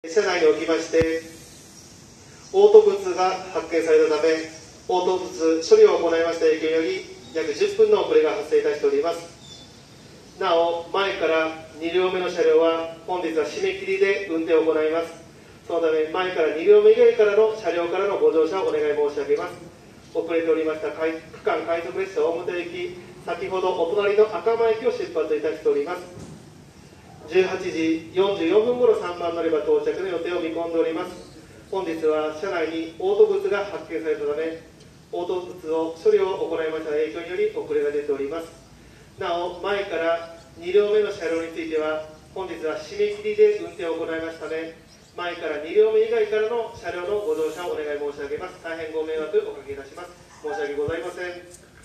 車内におきまして嘔吐物が発見されたため、嘔吐物処理を行いました影響により約10分の遅れが発生いたしております。なお、前から2両目の車両は本日は締め切りで運転を行います。そのため、前から2両目以外からの車両からのご乗車をお願い申し上げます。遅れておりました区間快速列車大牟田行き、先ほどお隣の赤間駅を出発いたしております。18時44分ごろ3番乗り場到着の予定を見込んでおります。本日は車内に嘔吐物が発見されたため、嘔吐物を処理を行いました影響により遅れが出ております。なお、前から2両目の車両については本日は締め切りで運転を行いましたため、前から2両目以外からの車両のご乗車をお願い申し上げます。大変ご迷惑おかけいたします。申し訳ございません。